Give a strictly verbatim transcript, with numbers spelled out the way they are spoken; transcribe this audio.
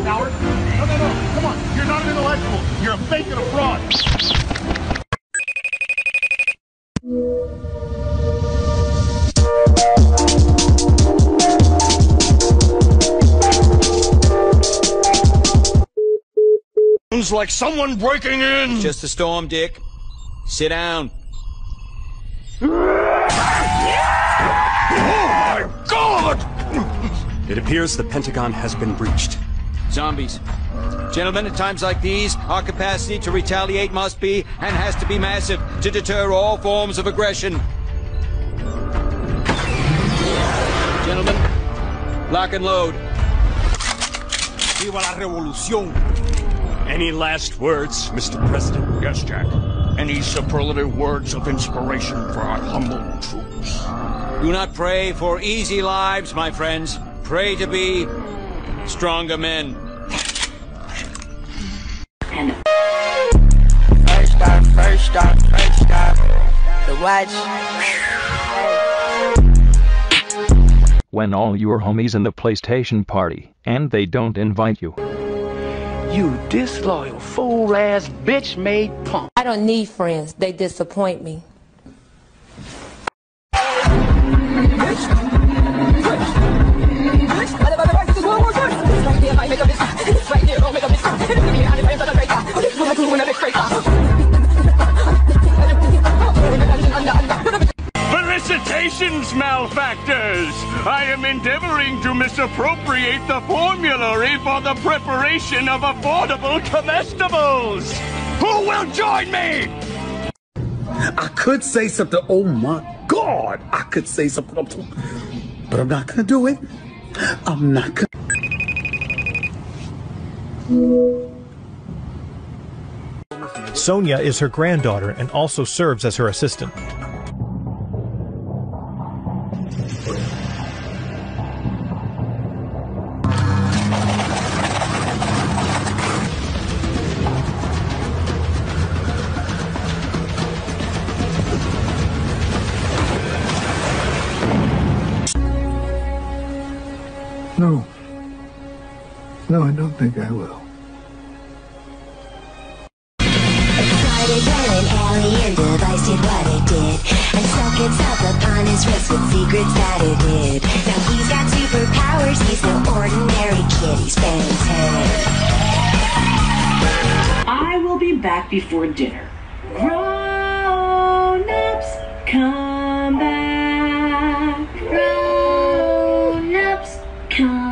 coward. No, no, no. Come on. You're not an intellectual. You're a fake and a fraud. Sounds like someone breaking in. It's just a storm, Dick. Sit down. Oh my God! It appears the Pentagon has been breached. Zombies. Gentlemen, at times like these, our capacity to retaliate must be and has to be massive to deter all forms of aggression. Gentlemen, lock and load. Viva la revolución! Any last words, Mister President? Yes, Jack. Any superlative words of inspiration for our humble troops? Do not pray for easy lives, my friends. Pray to be stronger men. And first stop, first stop, first stop. The watch. When all your homies in the PlayStation party, and they don't invite you. You disloyal, fool-ass, bitch-made punk. I don't need friends. They disappoint me. Felicitations, malefactors! I am endeavoring to misappropriate the formulary for the preparation of affordable comestibles! Who will join me? I could say something, oh my God, I could say something, but I'm not gonna do it. I'm not gonna. Sonia is her granddaughter and also serves as her assistant. No. No, I don't think I will. Started when an alien device did what it did and stuck itself upon his wrist with secrets that it hid. Now he's got superpowers, he's no ordinary kid, he's fantastic. I will be back before dinner. Grown-ups, come back. Grown-ups, come